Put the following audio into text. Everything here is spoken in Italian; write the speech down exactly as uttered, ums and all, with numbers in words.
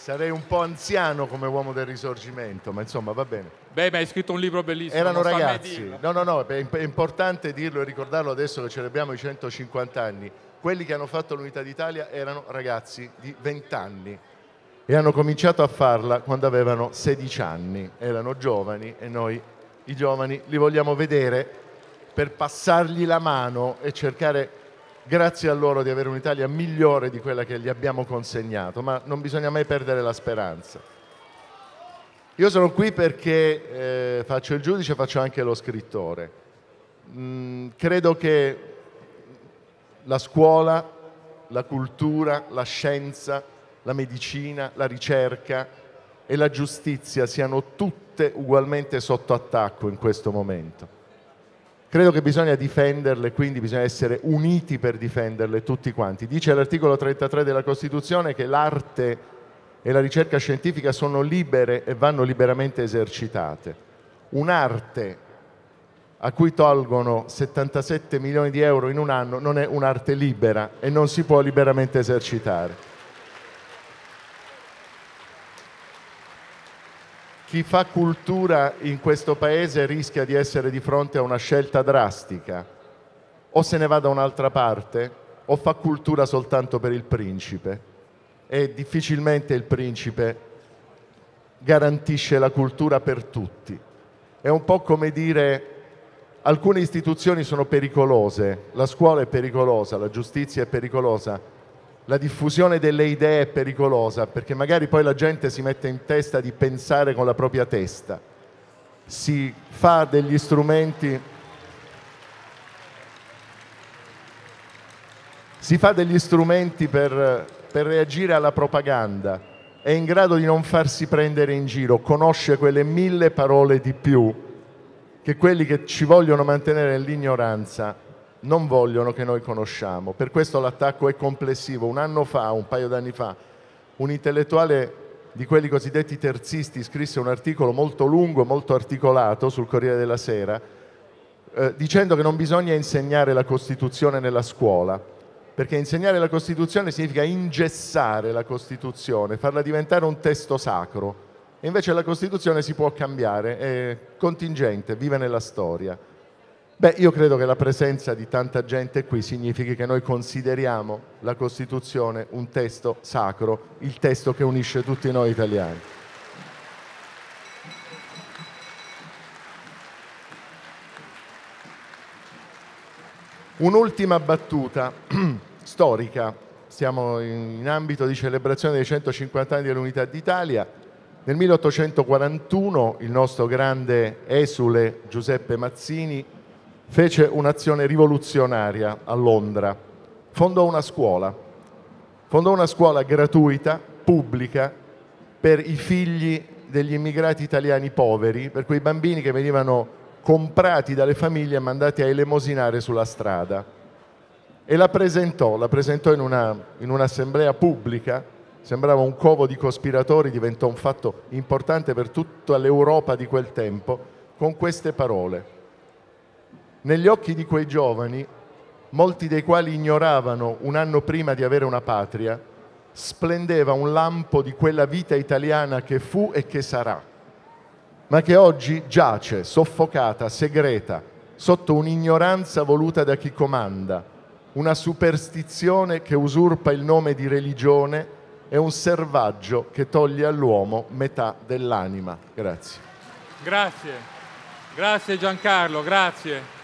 Sarei un po' anziano come uomo del Risorgimento, ma insomma va bene. Beh, ma hai scritto un libro bellissimo. Erano non so a me ragazzi, dirlo. no no no, è è importante dirlo e ricordarlo adesso che celebriamo i centocinquanta anni. Quelli che hanno fatto l'Unità d'Italia erano ragazzi di venti anni e hanno cominciato a farla quando avevano sedici anni. Erano giovani e noi i giovani li vogliamo vedere per passargli la mano e cercare, grazie a loro, di avere un'Italia migliore di quella che gli abbiamo consegnato, ma non bisogna mai perdere la speranza. Io sono qui perché eh, faccio il giudice, faccio anche lo scrittore. Mm, credo che la scuola, la cultura, la scienza, la medicina, la ricerca e la giustizia siano tutte ugualmente sotto attacco in questo momento. Credo che bisogna difenderle, quindi bisogna essere uniti per difenderle tutti quanti. Dice l'articolo trentatré della Costituzione che l'arte e la ricerca scientifica sono libere e vanno liberamente esercitate. Un'arte a cui tolgono settantasette milioni di euro in un anno non è un'arte libera e non si può liberamente esercitare. Chi fa cultura in questo paese rischia di essere di fronte a una scelta drastica: o se ne va da un'altra parte o fa cultura soltanto per il principe, e difficilmente il principe garantisce la cultura per tutti. È un po' come dire: alcune istituzioni sono pericolose, la scuola è pericolosa, la giustizia è pericolosa, la diffusione delle idee è pericolosa, perché magari poi la gente si mette in testa di pensare con la propria testa, si fa degli strumenti, si fa degli strumenti per, per reagire alla propaganda, è in grado di non farsi prendere in giro, conosce quelle mille parole di più che quelli che ci vogliono mantenere nell'ignoranza non vogliono che noi conosciamo. Per questo l'attacco è complessivo. Un anno fa, un paio d'anni fa, un intellettuale di quelli cosiddetti terzisti scrisse un articolo molto lungo, molto articolato sul Corriere della Sera, eh, dicendo che non bisogna insegnare la Costituzione nella scuola, perché insegnare la Costituzione significa ingessare la Costituzione, farla diventare un testo sacro. E invece la Costituzione si può cambiare, è contingente, vive nella storia. Beh, io credo che la presenza di tanta gente qui significhi che noi consideriamo la Costituzione un testo sacro, il testo che unisce tutti noi italiani. Un'ultima battuta storica. Siamo in ambito di celebrazione dei centocinquanta anni dell'Unità d'Italia. Nel milleottocentoquarantuno il nostro grande esule Giuseppe Mazzini fece un'azione rivoluzionaria a Londra. Fondò una scuola. Fondò una scuola gratuita, pubblica, per i figli degli immigrati italiani poveri, per quei bambini che venivano comprati dalle famiglie e mandati a elemosinare sulla strada. E la presentò, la presentò in una, in un'assemblea pubblica, sembrava un covo di cospiratori, diventò un fatto importante per tutta l'Europa di quel tempo, con queste parole: negli occhi di quei giovani, molti dei quali ignoravano un anno prima di avere una patria, splendeva un lampo di quella vita italiana che fu e che sarà, ma che oggi giace soffocata, segreta, sotto un'ignoranza voluta da chi comanda, una superstizione che usurpa il nome di religione e un servaggio che toglie all'uomo metà dell'anima. Grazie. Grazie. Grazie Giancarlo, grazie.